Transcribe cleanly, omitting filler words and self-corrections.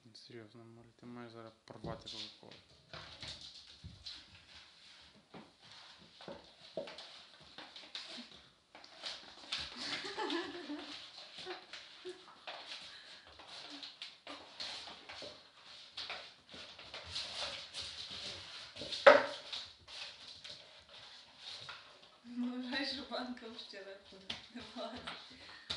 Серйозно, Молі, ти маєш зараз порвати Кока-Колу. Ну, вважай, що банка вщера не влазить.